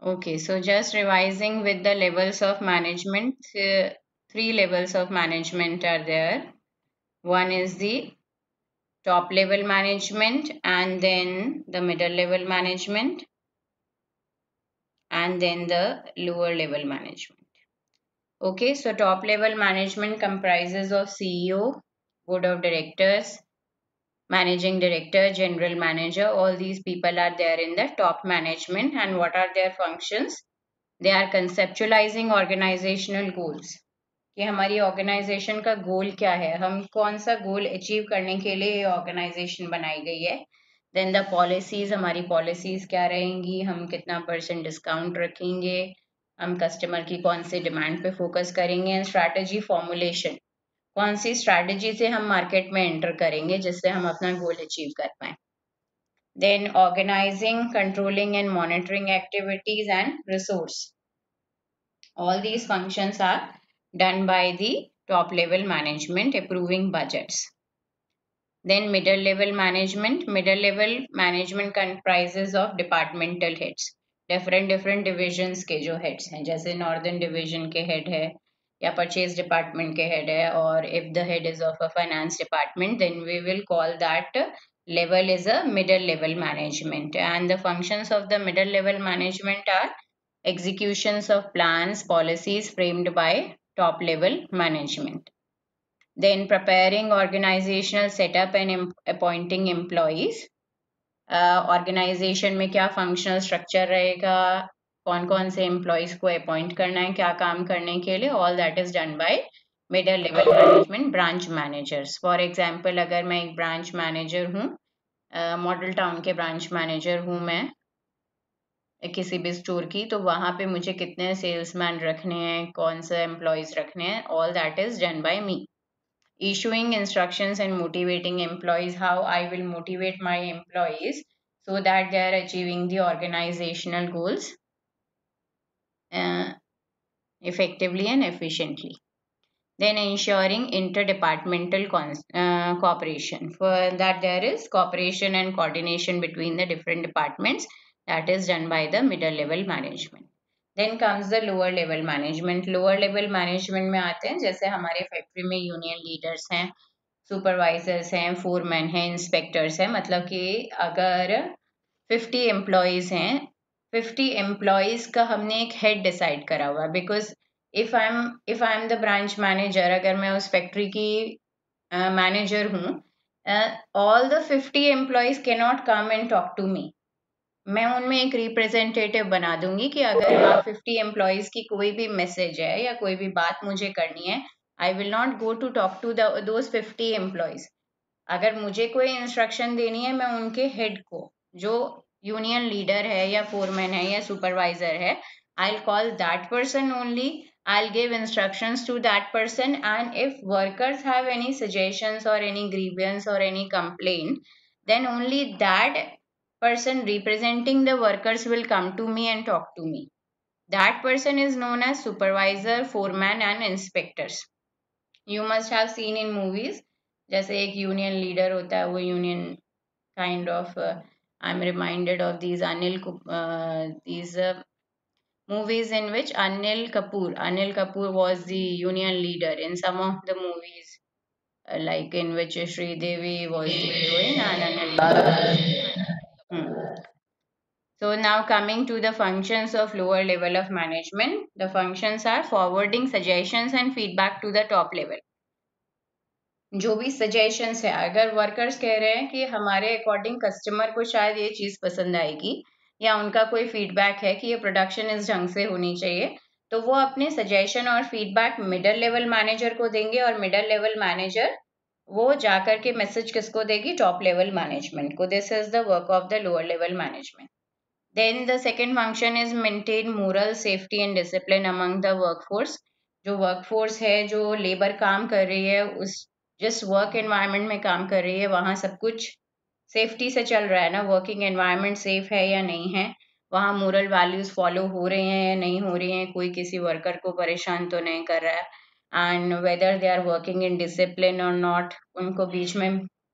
Okay, so just revising with the levels of management, three levels of management are there. One is the top level management, and then the middle level management, and then the lower level management. Okay, so top level management comprises of CEO, board of directors, managing director, general manager. All these people are there in the top management. And what are their functions? They are conceptualizing organizational goals. कि हमारी organisation का गोल क्या है, हम कौन सा goal achieve करने के लिए ये ऑर्गेनाइजेशन बनाई गई है. देन द पॉलिसीज, हमारी पॉलिसीज क्या रहेंगी, हम कितना % डिस्काउंट रखेंगे, हम कस्टमर की कौन सी डिमांड पे फोकस करेंगे. एंड स्ट्रैटेजी फॉर्मुलेशन, कौन सी स्ट्रैटेजी से हम मार्केट में एंटर करेंगे जिससे हम अपना गोल अचीव कर पाए. Then organizing, controlling and monitoring activities and resource. All these functions are done by the top level management, approving budgets. Then middle level management. Middle level management comprises of departmental heads. different divisions के जो heads हैं, जैसे northern division के head है या purchase department के head है, और if the head is of a finance department, then we will call that level is a middle level management. And the functions of the middle level management are executions of plans, policies framed by top level management. Then preparing organizational setup and appointing employees. Organization में क्या functional structure रहेगा, कौन कौन से employees को appoint करना है क्या काम करने के लिए, all that is done by middle level management, branch managers. For example, अगर मैं एक ब्रांच मैनेजर हूँ, मॉडल टाउन के ब्रांच मैनेजर हूँ मैं किसी भी स्टोर की, तो वहां पे मुझे कितने सेल्समैन रखने हैं, कौन से एम्प्लॉयज रखने हैं, all that is done by me. Issuing instructions and motivating employees, how I will motivate my employees so that they are achieving the organizational goals effectively and efficiently. Then ensuring interdepartmental cooperation. For that, there is cooperation and coordination between the different departments, that is done by the middle level management. Then comes the lower level management. Lower level management में आते हैं, जैसे हमारे factory में union leaders हैं, supervisors हैं, foreman हैं, inspectors हैं. मतलब कि अगर 50 एम्प्लॉयज हैं, 50 एम्प्लॉयज का हमने एक हेड डिसाइड करा हुआ है. Because if I am the branch manager, अगर मैं उस फैक्ट्री की मैनेजर हूँ, all the 50 employees can not come and talk to me. मैं उनमें एक रिप्रेजेंटेटिव बना दूंगी कि अगर आप 50 एम्प्लॉयज की कोई भी मैसेज है या कोई भी बात मुझे करनी है, I will not go to talk to those 50 employees. अगर मुझे कोई इंस्ट्रक्शन देनी है, मैं उनके हेड को, जो यूनियन लीडर है या फोरमैन है या सुपरवाइजर है, I'll call that person only. I'll give instructions to that person, and if workers have any suggestions or any grievance or any complaint, then only that person representing the workers will come to me and talk to me. That person is known as supervisor, foreman and inspectors. You must have seen in movies, जैसे एक union leader होता है, वो union kind of, I am reminded of these movies in which Anil Kapoor was the union leader in some of the movies, like in which Sri Devi was the heroine and Anil Kapoor. So now coming to the functions of lower level of management, the functions are forwarding suggestions and feedback to the top level. जो भी suggestions है, अगर workers कह रहे हैं कि हमारे according customer को शायद ये चीज़ पसंद आएगी, या उनका कोई फीडबैक है कि ये प्रोडक्शन इस ढंग से होनी चाहिए, तो वो अपने सजेशन और फीडबैक मिडल लेवल मैनेजर को देंगे, और मिडल लेवल मैनेजर वो जाकर के मैसेज किसको देगी, टॉप लेवल मैनेजमेंट को. This is the work of the lower level management. Then the second function is maintain moral safety and discipline among the workforce. जो workforce है, जो लेबर काम कर रही है, उस जिस वर्क एनवायरनमेंट में काम कर रही है, वहाँ सब कुछ सेफ्टी से चल रहा है ना, वर्किंग एनवायरनमेंट सेफ है या नहीं है, वहाँ मोरल वैल्यूज फॉलो हो रहे हैं या नहीं हो रही हैं, कोई किसी वर्कर को परेशान तो नहीं कर रहा है, and whether they are working in discipline और नॉट, उनको बीच में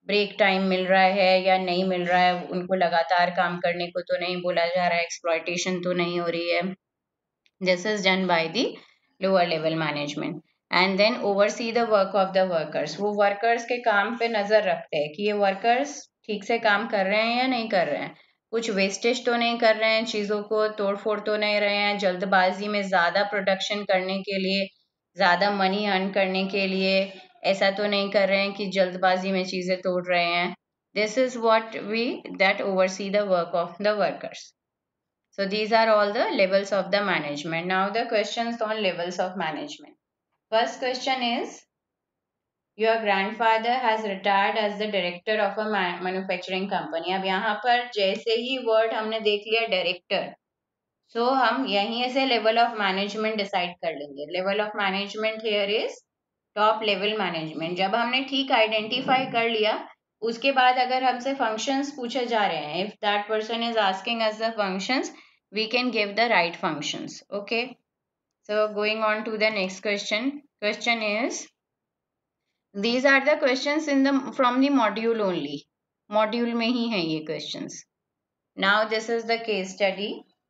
ब्रेक टाइम मिल रहा है या नहीं मिल रहा है, उनको लगातार काम करने को तो नहीं बोला जा रहा है, एक्सप्लॉयटेशन तो नहीं हो रही है. This is done by the lower level management. And then oversee the work of the workers. वो वर्कर्स के काम पे नजर रखते हैं कि ये वर्कर्स ठीक से काम कर रहे हैं या नहीं कर रहे हैं, कुछ वेस्टेज तो नहीं कर रहे हैं, चीजों को तोड़ फोड़ तो नहीं रहे हैं, जल्दबाजी में ज्यादा प्रोडक्शन करने के लिए, ज्यादा मनी अर्न करने के लिए ऐसा तो नहीं कर रहे हैं कि जल्दबाजी में चीजें तोड़ रहे हैं. This is what we that oversee the work of the workers. So these are all the levels of the management. Now the questions on levels of management. First question is, your grandfather has retired as the director of a manufacturing company. अब यहाँ पर जैसे ही word हमने देख लिया director, so हम यहीं से level of management decide कर लेंगे. Level of management here is top level management. जब हमने ठीक identify कर लिया, उसके बाद अगर हमसे functions पूछे जा रहे हैं, if that person is asking us the functions, we can give the right functions. Okay. So going on to the next question. Question is, these are the questions in the from the module only. Module में ही है ये questions. Now this is the case study.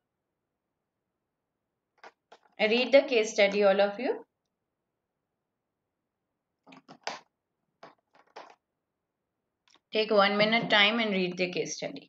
Read the case study, all of you. Take 1 minute time and read the case study.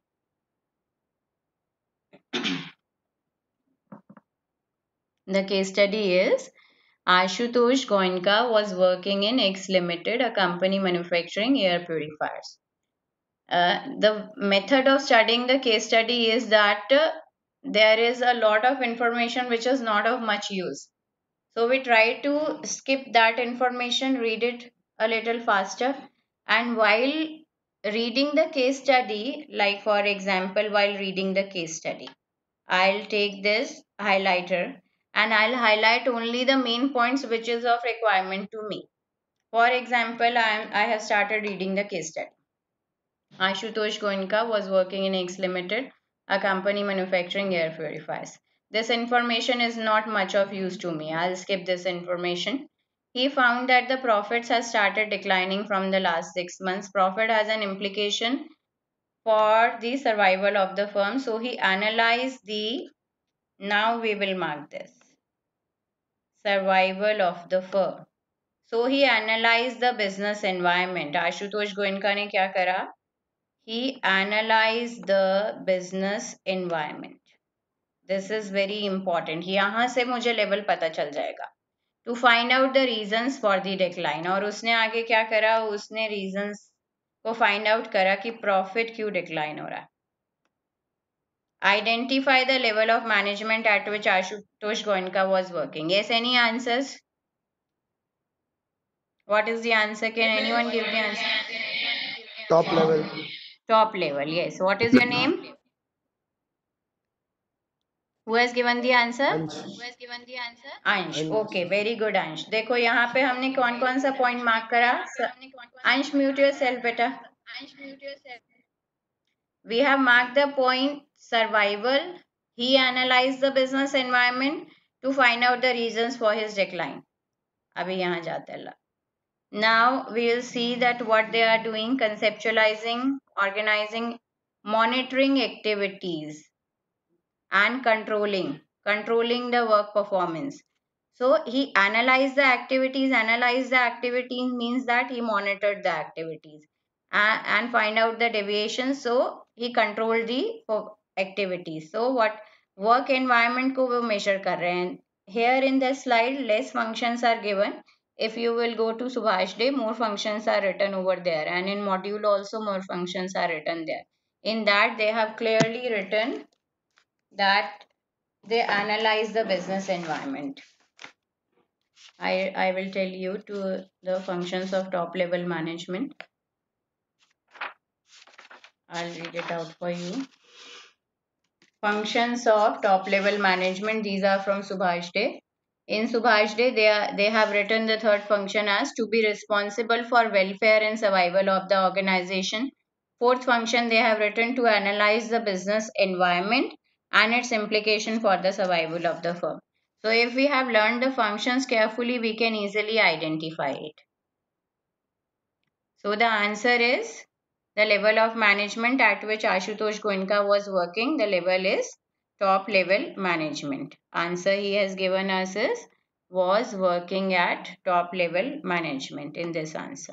The case study is, Ashutosh Goenka was working in X Limited, a company manufacturing air purifiers. The method of studying the case study is that there is a lot of information which is not of much use. So we try to skip that information, read it a little faster. And while reading the case study, like for example, while reading the case study, I'll take this highlighter and I'll highlight only the main points which is of requirement to me. For example, I have started reading the case study. Ashutosh Goenka was working in X Limited, a company manufacturing air purifiers. This information is not much of use to me. I'll skip this information. He found that the profits has started declining from the last 6 months. Profit has an implication for the survival of the firm. So he analyzed the, now we will mark this, survival of the firm. So he analyzed the business environment. Ashutosh Goenka ने क्या करा? He analyzed the business environment. This is very important. यहाँ से मुझे level पता चल जाएगा. To find out the reasons for the decline. और उसने आगे क्या करा? उसने reasons को find out करा कि profit क्यों decline हो रहा है. Identify the level of management at which Ashutosh Goenka was working. Yes, any answers? What is the answer? Can anyone give the answer? Top level. Top level, yes. What is your name? Who has given the answer? Ansh. Ansh. Ansh. Okay, very good Ansh. देखो यहाँ पे हमने कौन कौन सा point mark करा. Ansh, mute yourself बेटा. We have marked the point survival. He analyzed the business environment to find out the reasons for his decline. अभी यहाँ जाते हैं. Now we will see that what they are doing: conceptualizing, organizing, monitoring activities, and controlling the work performance. So he analyzed the activities. Analyze the activities means that he monitored the activities and find out the deviations. So he controlled the activities. So what work environment को वो measure कर रहे हैं. Here in the slide, less functions are given. If you will go to Subhash Day, more functions are written over there, and in module also more functions are written there. In that they have clearly written that they analyze the business environment. I will tell you to the functions of top level management. I'll read it out for you. Functions of top level management, these are from Subhash Day. In Subhash Day, they have written the third function as to be responsible for welfare and survival of the organization. Fourth function, they have written to analyze the business environment and its implication for the survival of the firm. So if we have learned the functions carefully, we can easily identify it. So the answer is The level of management at which Ashutosh Goenka was working, the level is top level management. Answer he has given us is was working at top level management in this answer.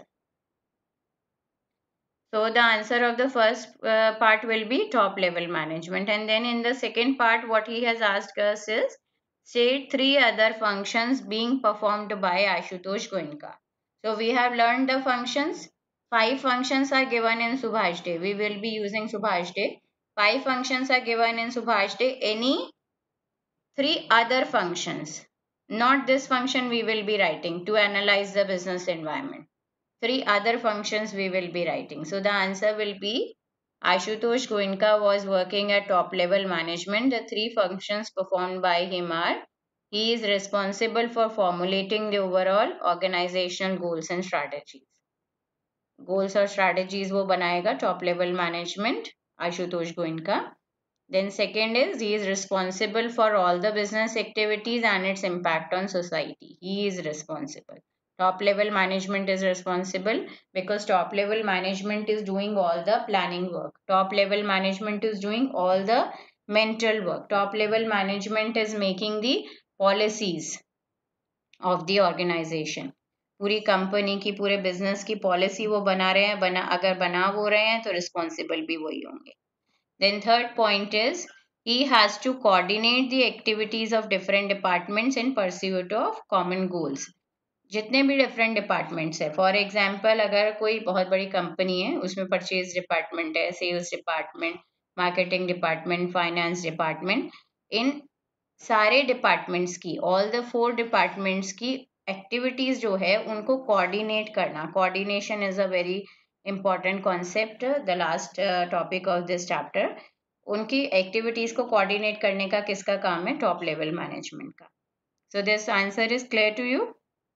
So the answer of the first part will be top level management, and then in the second part what he has asked us is state three other functions being performed by Ashutosh Goenka. So we have learned the functions. Five functions are given in Subhash Day. We will be using Subhash Day. Five functions are given in Subhash Day. Any three other functions, not this function we will be writing to analyze the business environment. Three other functions we will be writing. So the answer will be Ashutosh Goenka was working at top level management. The three functions performed by him are he is responsible for formulating the overall organizational goals and strategies. Goals or strategies वो बनाएगा top level management Ashutosh Goenka. Then second is he is responsible for all the business activities and its impact on society. He is responsible. Top level management is responsible because top level management is doing all the planning work. Top level management is doing all the mental work. Top level management is making the policies of the organization. पूरी company की पूरे business की policy वो बना रहे हैं, अगर बना वो रहे हैं तो रिस्पॉन्सिबल भी वही होंगे. Then third point is he has to coordinate the activities of different departments in pursuit of common goals. जितने भी डिफरेंट डिपार्टमेंट्स है, फॉर एग्जाम्पल अगर कोई बहुत बड़ी कंपनी है उसमें परचेज डिपार्टमेंट है, sales department, marketing department, finance department, इन सारे डिपार्टमेंट्स की ऑल द 4 डिपार्टमेंट्स की एक्टिविटीज जो है उनको कोऑर्डिनेट करना. Coordination is a very important concept, the last topic of this chapter. उनकी एक्टिविटीज को कोऑर्डिनेट करने का किसका काम है? टॉप लेवल मैनेजमेंट का. So this answer is clear to you.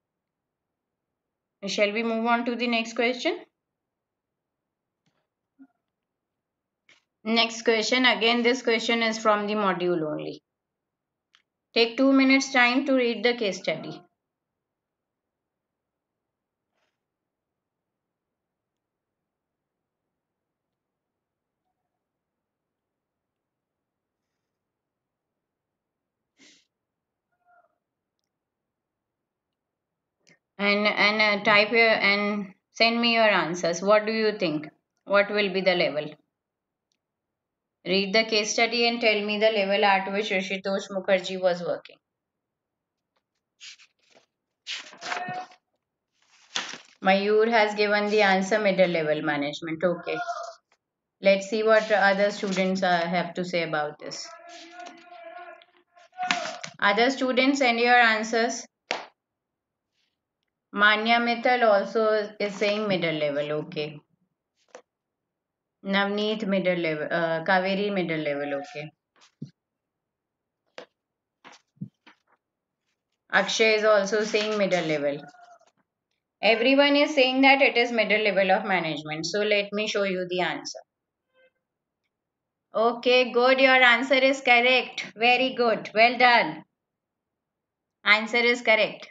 Shall we move on to the next question? Next question, again this question is from the module only. Take 2 minutes time to read the case study. And type here and send me your answers. What do you think? What will be the level? Read the case study and tell me the level at which Rishitosh Mukherjee was working. Mayur has given the answer middle level management. Okay. Let's see what other students have to say about this. Other students, send your answers. Manya Mittal also is saying middle level. Okay. Navneet middle level. Kaveri middle level. Okay. Akshay is also saying middle level. Everyone is saying that it is middle level of management. So let me show you the answer. Okay, good. Your answer is correct. Very good. Well done. Answer is correct.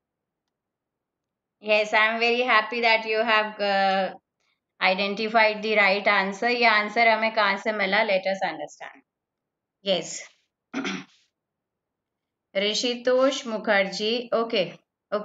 Yes, I am very happy that you have identified the right answer. ये answer हमें कहाँ से मिला? Let us understand. Yes. Rishitosh Mukherjee. Okay.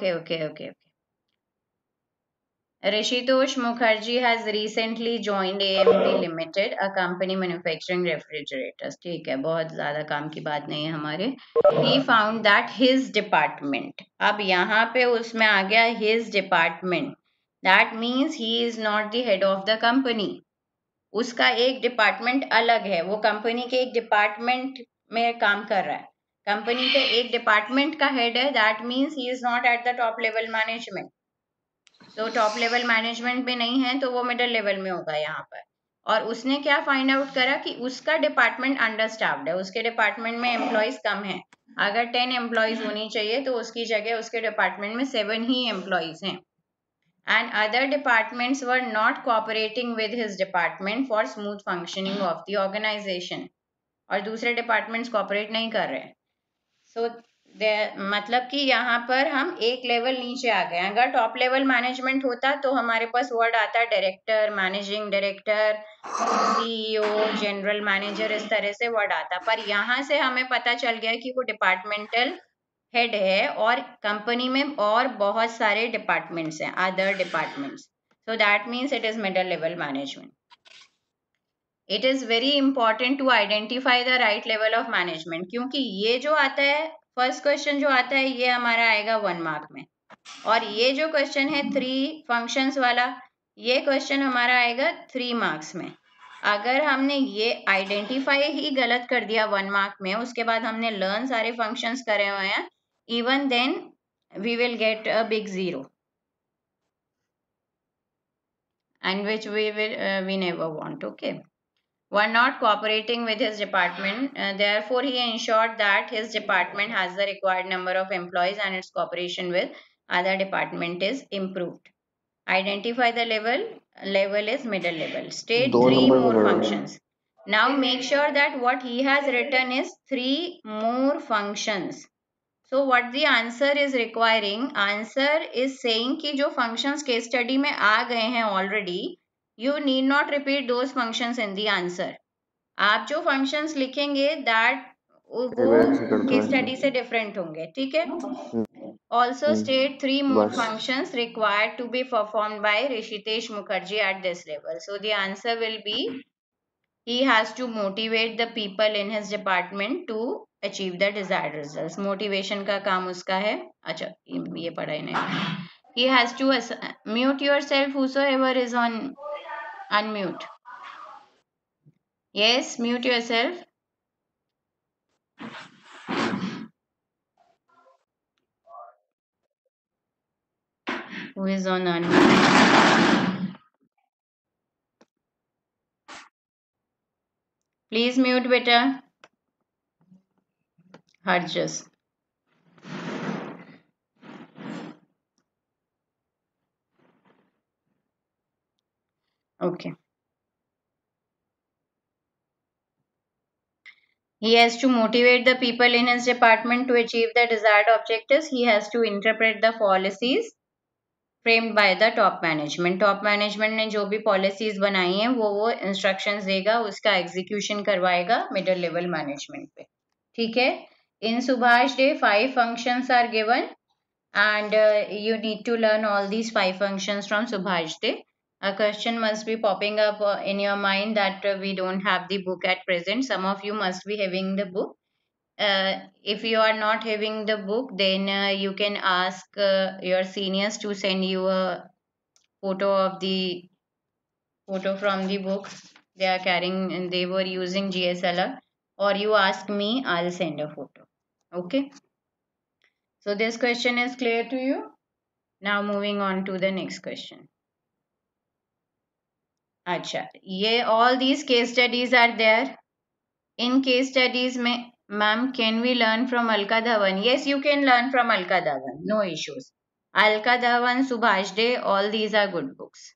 Rishitosh Mukherjee has recently joined AMD Limited, a company manufacturing refrigerators. ठीक है, बहुत ज़्यादा काम की बात नहीं है हमारे. He found that his department. अब यहाँ पे उसमें आ गया his department. That means he is not the head of the company. उसका एक डिपार्टमेंट अलग है, वो कंपनी के एक डिपार्टमेंट में काम कर रहा है. कंपनी के एक डिपार्टमेंट का हेड है. That means he is not at the top level management. तो टॉप लेवल मैनेजमेंट में नहीं है तो वो मिडिल लेवल में होगा यहाँ पर. और उसने क्या फाइंड आउट करा कि उसका डिपार्टमेंट अंडरस्टाफ्ड है, उसके डिपार्टमेंट में एम्प्लॉयज कम है. अगर 10 एम्प्लॉयज होनी चाहिए तो उसकी जगह उसके डिपार्टमेंट में 7 ही एम्प्लॉयज हैं. And other departments were not cooperating with his department for smooth functioning of the organization. और दूसरे departments cooperate नहीं कर रहे. So मतलब कि यहाँ पर हम एक लेवल नीचे आ गए। अगर टॉप लेवल मैनेजमेंट होता तो हमारे पास वर्ड आता director, managing director, CEO, general manager, इस तरह से वर्ड आता। पर यहाँ से हमें पता चल गया कि वो डिपार्टमेंटल हेड है और कंपनी में और बहुत सारे डिपार्टमेंट्स हैं, other departments. So that means it is middle level management. It is very important to identify the right level of management, क्योंकि ये जो आता है फर्स्ट क्वेश्चन जो आता है ये हमारा आएगा 1 मार्क में, और ये जो क्वेश्चन है 3 फंक्शंस वाला, ये क्वेश्चन हमारा आएगा 3 मार्क्स में। अगर हमने ये आइडेंटिफाई ही गलत कर दिया 1 मार्क में, उसके बाद हमने लर्न सारे फंक्शंस करे हुए हैं, even then we will get a big zero, and which we never want. Okay, one not cooperating with his department, therefore he ensured that his department has the required number of employees and its cooperation with other department is improved. Identify the level is middle level. State 3 more functions. Now make sure that what he has written is 3 more functions. So what the answer is requiring, answer is saying कि जो functions case study में आ गए हैं already, you need not repeat those functions in the answer. आप जो functions लिखेंगे that वो case study से different होंगे, ठीक है? Also state 3 more functions required to be performed by Rishitesh Mukherjee at this level. So the answer will be he has to motivate the people in his department to achieve the desired results. Motivation का काम उसका है. अच्छा ये पढ़ा ही नहीं. He has to mute yourself whosoever is on unmute. Yes, mute yourself. Who is on unmute? Please mute beta. Harjas. Okay. He has to motivate the people in his department to achieve the desired objectives. He has to interpret the policies framed by the top management. Top management ने जो भी policies बनाई हैं वो instructions देगा, उसका execution करवाएगा middle level management पे. ठीक है? In Subhash Day 5 functions are given and you need to learn all these 5 functions from Subhash Day. A question must be popping up in your mind that we don't have the book at present. Some of you must be having the book. If you are not having the book, then you can ask your seniors to send you a photo from the book they are carrying, and they were using GSLR, or you ask me, I'll send a photo. Okay, so this question is clear to you. Now moving on to the next question. Acha, ye all these case studies are there. In case studies mein, ma'am, can we learn from Alka Dhawan? Yes, you can learn from Alka Dhawan, no issues. Alka Dhawan, Subhash Day, all these are good books.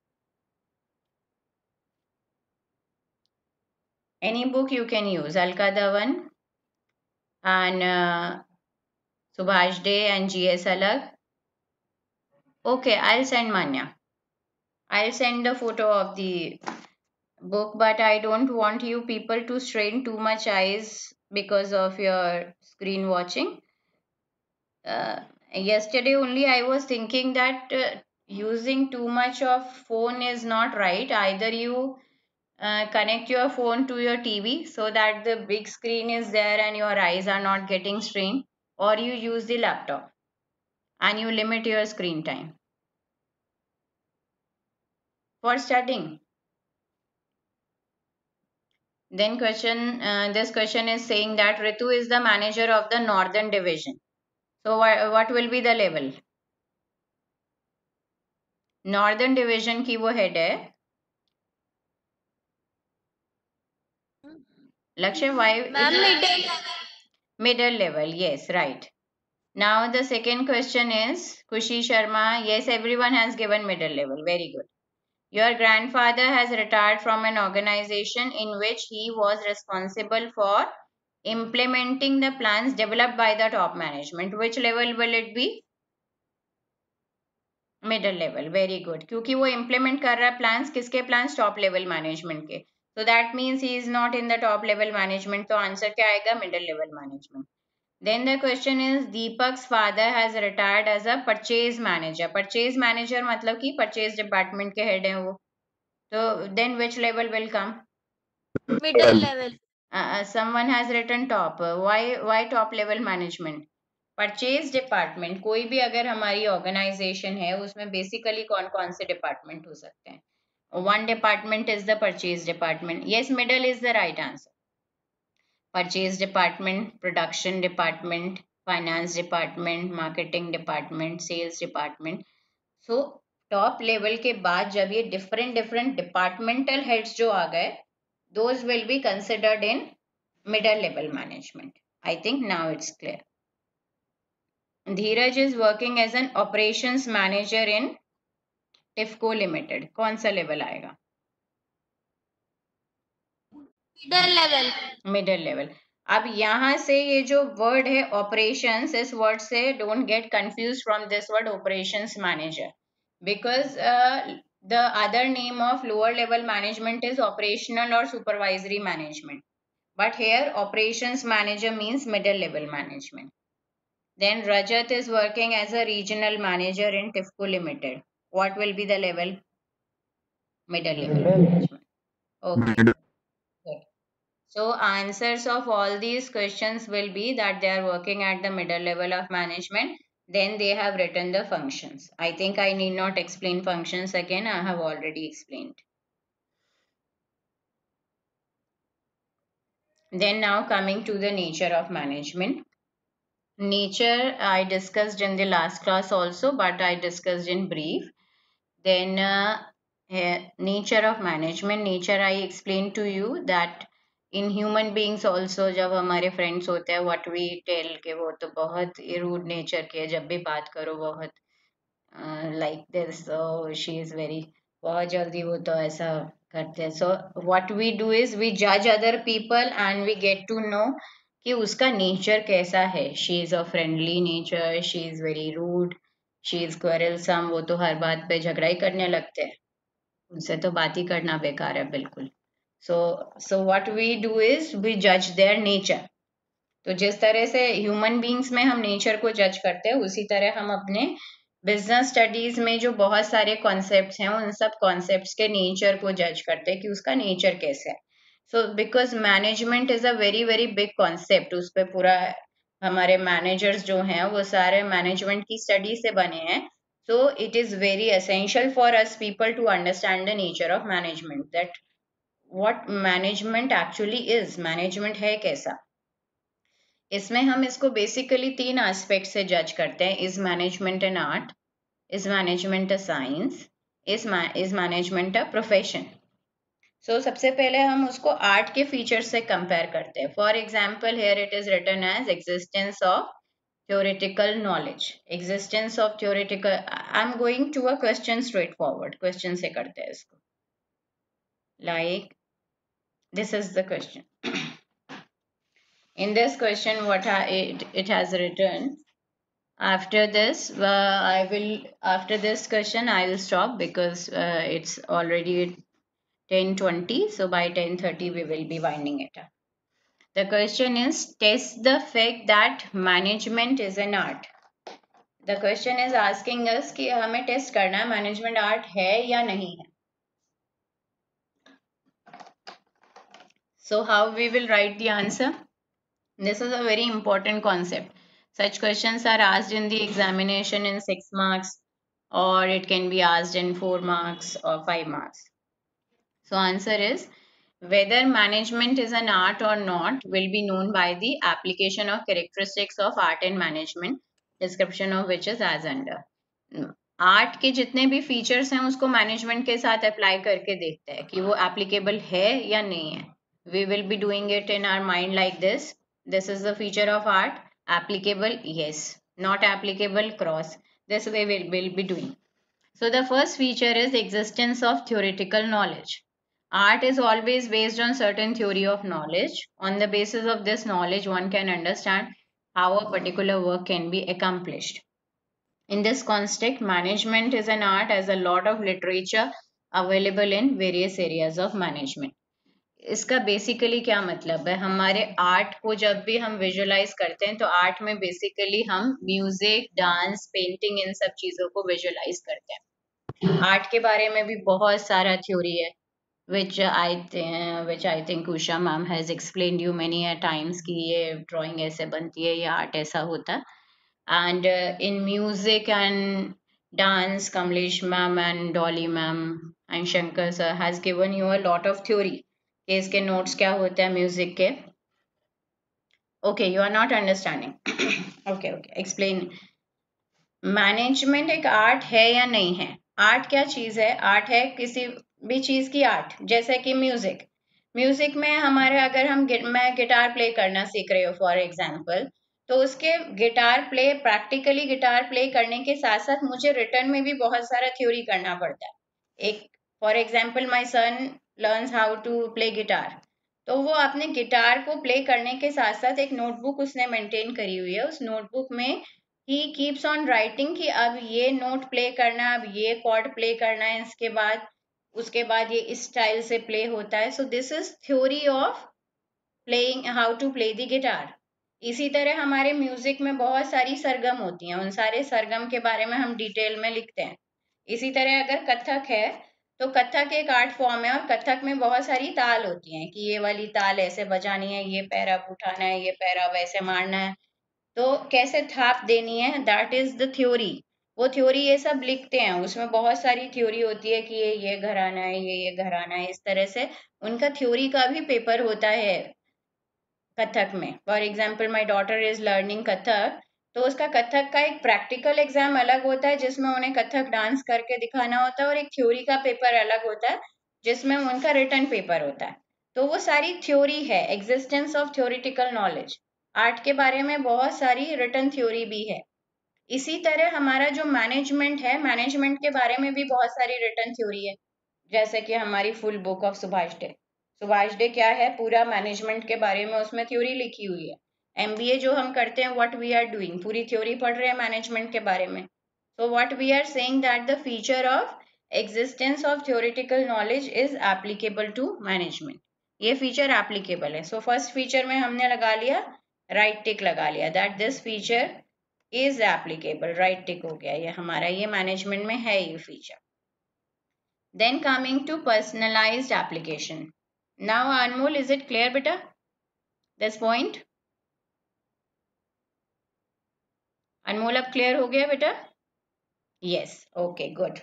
Any book you can use, Alka Dhawan and Subhash Day and GS Alag. Okay, I'll send Manya. I'll send the photo of the book, but I don't want you people to strain too much eyes because of your screen watching. Yesterday only I was thinking that using too much of phone is not right. Either you connect your phone to your TV so that the big screen is there and your eyes are not getting strained, or you use the laptop and you limit your screen time for studying. Then this question is saying that Ritu is the manager of the Northern Division. So what will be the level? Northern Division की वो head है. Lakshya, why? Middle level, yes, right. Now the second question is, Kushi Sharma, yes, everyone has given middle level, very good. Your grandfather has retired from an organization in which he was responsible for Implementing the plans developed by the top management. Which level will it be? Middle level. Very good, क्योंकि वो implement कर रहा है plans. किसके plans? Top level management के. so that means he is not in the top level management. तो answer क्या आएगा? Middle level management. then the question is Deepak's father has retired as a purchase manager. purchase manager मतलब कि purchase department के head हैं वो. तो then which level will come? Middle level. Someone has written top. Why top level management? Purchase department. कोई भी अगर हमारी ऑर्गेनाइजेशन है उसमें बेसिकली कौन कौन से डिपार्टमेंट हो सकते हैं? One department is the purchase department. Yes, middle is the right answer. Purchase department, production department, finance department, marketing department, sales department. So top level के बाद जब ये डिफरेंट डिफरेंट डिपार्टमेंटल हेड्स जो आ गए, those will be considered in middle level management. I think now it's clear. Dheeraj is working as an operations manager in TIFCO limited. कौन सा level आएगा? Middle level. मिडल लेवल. अब यहाँ से ये जो वर्ड है ऑपरेशंस, इस वर्ड से don't get confuse from this word operations manager, because the other name of lower level management is operational or supervisory management, but here operations manager means middle level management. Then Rajat is working as a regional manager in Tifco Limited. What will be the level? Middle level management. Okay. Good. So answers of all these questions will be that they are working at the middle level of management. Then they have written the functions. I think I need not explain functions again. I have already explained. Then now coming to the nature of management. Nature I discussed in the last class also, but I discussed in brief. Then nature of management. Nature I explained to you that in human beings also जब हमारे friends होते हैं, what we tell के वो तो बहुत rude nature के, जब भी बात करो बहुत like this, so she is very, बहुत जल्दी वो तो ऐसा करते हैं. So what we do is we judge other people and we get to know कि उसका नेचर कैसा है. She is a friendly nature, she is very rude, she is quarrelsome. वो तो हर बात पे झगड़ा ही करने लगते हैं, उनसे तो बात ही करना बेकार है बिल्कुल. So what we do is we जज देयर नेचर. तो जिस तरह से ह्यूमन बींग्स में हम नेचर को जज करते हैं, उसी तरह हम अपने बिजनेस स्टडीज में जो बहुत सारे कॉन्सेप्ट्स हैं, उन सब कॉन्सेप्ट्स के नेचर को जज करते हैं कि उसका नेचर कैसा है. So because management is a very very big concept, उस पर पूरा हमारे मैनेजर्स जो हैं वो सारे मैनेजमेंट की स्टडी से बने हैं. So it is very essential for us people to understand the nature of management, that what management actually is. management है कैसा? इसमें हम इसको बेसिकली तीन एस्पेक्ट से जज करते हैं. Is management an art? Is management a science? Is management a profession? So सबसे पहले हम उसको आर्ट के फीचर से कंपेयर करते हैं. For example here it is written as existence of theoretical knowledge. Existence of theoretical. I'm going to a question straightforward. Question से करते हैं इसको. Like this is the question. In this question, what it has written. After this, after this question I will stop because it's already 10:20. So by 10:30 we will be winding it up. The question is, test the fact that management is an art. The question is asking us कि हमें test करना है management art है या नहीं है. So how we will write the answer? This is a very important concept. Such questions are asked in the examination in 6 marks, or it can be asked in 4 marks or 5 marks. So answer is, whether management is an art or not will be known by the application of characteristics of art and management, description of which is as under. Art के जितने भी features हैं उसको management के साथ apply करके देखते हैं कि वो एप्लीकेबल है या नहीं है. We will be doing it in our mind like this. This is the feature of art. Applicable, yes. Not applicable, cross. This way we will be doing. So the first feature is existence of theoretical knowledge. Art is always based on certain theory of knowledge. On the basis of this knowledge, one can understand how a particular work can be accomplished. In this context, management is an art as a lot of literature available in various areas of management. इसका basically क्या मतलब है, हमारे art को जब भी हम visualise करते हैं तो आर्ट में बेसिकली हम म्यूजिक, डांस, पेंटिंग, इन सब चीजों को विजुअलाइज करते हैं. आर्ट के बारे में भी बहुत सारा थ्योरी है which I think Usha ma'am has explained you many a times कि ये ड्राइंग ऐसे बनती है, ये आर्ट ऐसा होता है. And in music and dance, Kamlesh ma'am and Dolly ma'am and Shankar sir has given you a lot of theory कि इसके notes क्या होते हैं music के. Okay, you are not understanding. Okay, explain. Management एक आर्ट है या नहीं है? आर्ट क्या चीज है? आर्ट है किसी भी चीज की आर्ट. जैसे कि म्यूजिक में हमारे अगर मैं गिटार प्ले करना सीख रही हूँ फॉर एग्जाम्पल, तो उसके guitar play, practically guitar play करने के साथ साथ मुझे रिटर्न में भी बहुत सारा थ्योरी करना पड़ता है. एक for example my son learns how to play guitar, तो वो अपने गिटार को प्ले करने के साथ साथ एक नोटबुक उसने मेंटेन करी हुई है. उस नोटबुक में ही कीप्स ऑन राइटिंग कि अब ये नोट प्ले करना है, अब ये कॉर्ड प्ले करना है, उसके बाद ये इस स्टाइल से प्ले होता है. So this is theory of playing, how to play the guitar. इसी तरह हमारे म्यूजिक में बहुत सारी सरगम होती हैं, उन सारे सरगम के बारे में हम डिटेल में लिखते हैं. इसी तरह अगर कथक है तो कथक एक आर्ट फॉर्म है और कथक में बहुत सारी ताल होती हैं कि ये वाली ताल ऐसे बजानी है, ये पैर अब उठाना है, ये पैर अब ऐसे मारना है, तो कैसे थाप देनी है, दैट इज द थ्योरी. वो थ्योरी ये सब लिखते हैं, उसमें बहुत सारी थ्योरी होती है कि ये घराना है, ये घराना है, इस तरह से उनका थ्योरी का भी पेपर होता है कथक में. For example my daughter is learning Kathak, तो उसका कथक का एक प्रैक्टिकल एग्जाम अलग होता है जिसमें उन्हें कथक डांस करके दिखाना होता है, और एक थ्योरी का पेपर अलग होता है जिसमें उनका रिटर्न पेपर होता है. तो वो सारी थ्योरी है, existence of theoretical knowledge. Art के बारे में बहुत सारी रिटर्न थ्योरी भी है. इसी तरह हमारा जो मैनेजमेंट है, मैनेजमेंट के बारे में भी बहुत सारी रिटर्न थ्योरी है. जैसे कि हमारी full book of Subhash Dey. Subhash Dey क्या है? पूरा मैनेजमेंट के बारे में उसमें थ्योरी लिखी हुई है. एमबीए जो हम करते हैं, व्हाट वी आर डूइंग, पूरी थ्योरी पढ़ रहे हैं मैनेजमेंट के बारे में. So what we are saying that the feature of existence of theoretical knowledge is applicable to management. ये फीचर एप्लीकेबल है. सो फर्स्ट फीचर में हमने लगा लिया, राइट टिक लगा लिया, that this feature is applicable. Right tick हो गया, ये हमारा ये मैनेजमेंट में है ये feature. Then coming to personalized application. Now Anmol, is it clear beta? This point? Anmol अब clear हो गया बेटा? Yes, okay, good.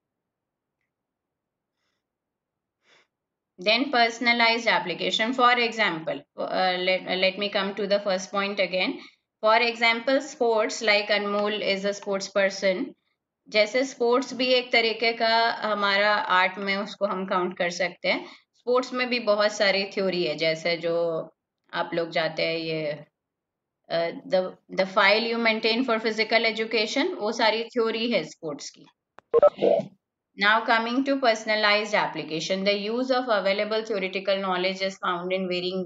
Then personalized application. For example, let me come to the first point again. For example, sports, like Anmol is a sports person. जैसे sports भी एक तरीके का हमारा आर्ट में उसको हम काउंट कर सकते हैं. स्पोर्ट्स में भी बहुत सारी थ्योरी है, जैसे जो आप लोग जाते हैं ये the file you maintain for physical education, वो सारी थ्योरी है स्पोर्ट्स की. Now coming to personalized application, the use of available theoretical knowledge is found in varying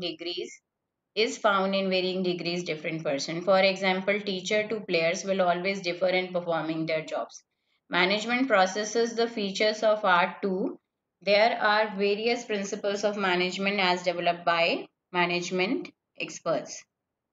degrees different person. For example, teacher to players will always differ in performing their jobs. Management processes the features of art too. There are various principles of management as developed by management experts.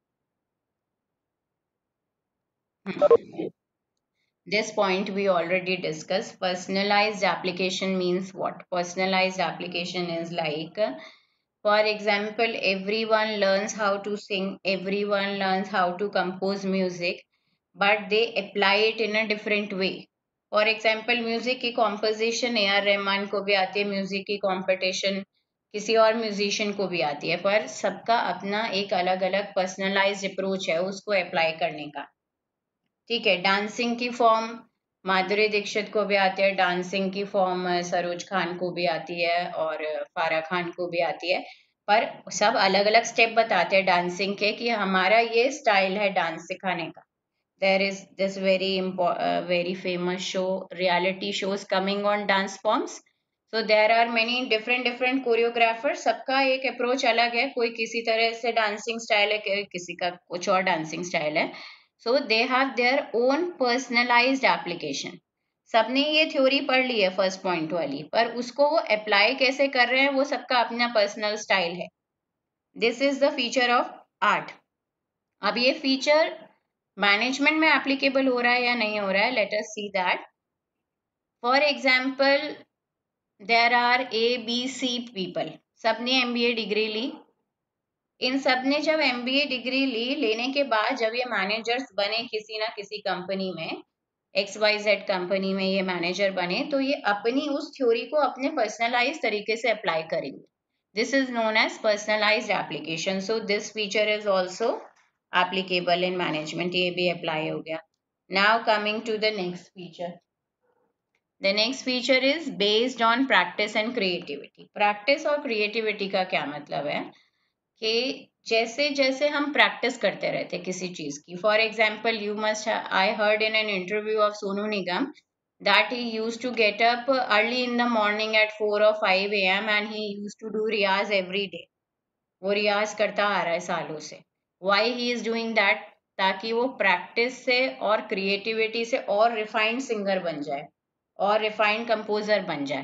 This point we already discussed. Personalized application means what? Personalized application is like, for example, everyone learns how to sing, everyone learns how to compose music, but they apply it in a different way. For example, music की composition A R Rahman को भी आती है, music की competition किसी और musician को भी आती है, पर सबका अपना एक अलग अलग पर्सनलाइज्ड अप्रोच है उसको अप्लाई करने का. ठीक है. डांसिंग की फॉर्म माधुरी दीक्षित को भी आती है, डांसिंग की फॉर्म सरोज खान को भी आती है और फारा खान को भी आती है, पर सब अलग अलग स्टेप बताते हैं डांसिंग के कि हमारा ये स्टाइल है डांस सिखाने का. There is this very famous show, reality shows coming on dance forms. So there are many different choreographer, सबका एक अप्रोच अलग है, कोई किसी तरह से डांसिंग स्टाइल है, किसी का कुछ और डांसिंग स्टाइल है. So they have their own personalized application. सबने ये थ्योरी पढ़ ली है फर्स्ट पॉइंट वाली, पर उसको वो अप्लाई कैसे कर रहे हैं वो सबका अपना पर्सनल स्टाइल है. This is the feature of art. अब ये फीचर मैनेजमेंट में एप्लीकेबल हो रहा है या नहीं हो रहा है, let us see that. For example, there are ABC people, सबने MBA डिग्री ली. इन सब ने जब MBA डिग्री लेने के बाद जब ये मैनेजर्स बने किसी ना किसी कंपनी में, XYZ कंपनी में ये मैनेजर बने, तो ये अपनी उस थ्योरी को अपने पर्सनलाइज तरीके से अप्लाई करेंगे. This is known as personalized application. So this feature is also applicable in management. ये भी अप्लाई हो गया. Now coming to the next feature. The next feature is based on practice and creativity. Practice और creativity का क्या मतलब है कि जैसे जैसे हम प्रैक्टिस करते रहते किसी चीज की. For example, you must I heard in an interview of Sonu Nigam that he used to get up early in the morning at 4 or 5 a.m. and he used to do riyaz every day. वो रियाज करता आ रहा है सालों से. Why he is doing that? ताकि वो practice से और क्रिएटिविटी से और रिफाइंड सिंगर बन जाए और रिफाइंड कंपोजर बन जाए.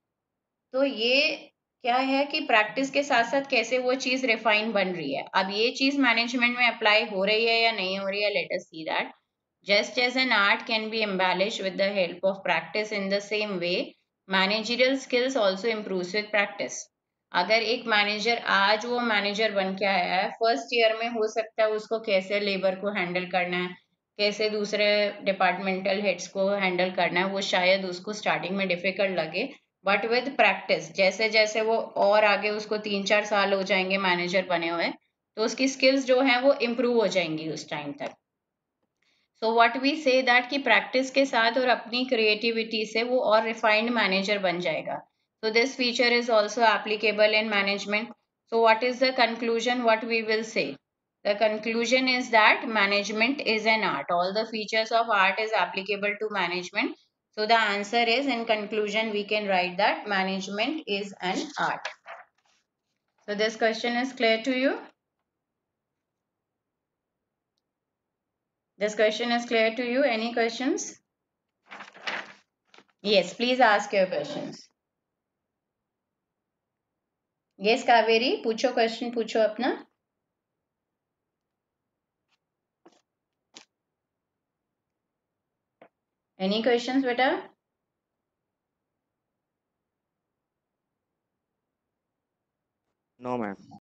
तो ये क्या है कि प्रैक्टिस के साथ साथ कैसे वो चीज रिफाइन बन रही है. अब ये चीज मैनेजमेंट में अप्लाई हो रही है या नहीं हो रही है, let us see that. Just as an art can be embellish with the help of practice, in the same way managerial skills also improves with practice. अगर एक मैनेजर आज वो मैनेजर बन के आया है, फर्स्ट ईयर में हो सकता है उसको कैसे लेबर को हैंडल करना है, कैसे दूसरे डिपार्टमेंटल हेड्स को हैंडल करना है, वो शायद उसको स्टार्टिंग में डिफिकल्ट लगे. बट विद प्रैक्टिस जैसे जैसे वो और आगे उसको 3-4 साल हो जाएंगे मैनेजर बने हुए, तो उसकी स्किल्स जो है वो इम्प्रूव हो जाएंगी उस टाइम तक. So what we say that कि प्रैक्टिस के साथ और अपनी क्रिएटिविटी से वो और रिफाइंड मैनेजर बन जाएगा. So this feature is also applicable in management. So what is the conclusion, what we will say? The conclusion is that management is an art. All the features of art is applicable to management. So the answer is, in conclusion, we can write that management is an art. So this question is clear to you? This question is clear to you? Any questions? Yes, please ask your questions. Yes, Kaveri, पूछो question, पूछो अपना. Any questions, beta? No, ma'am.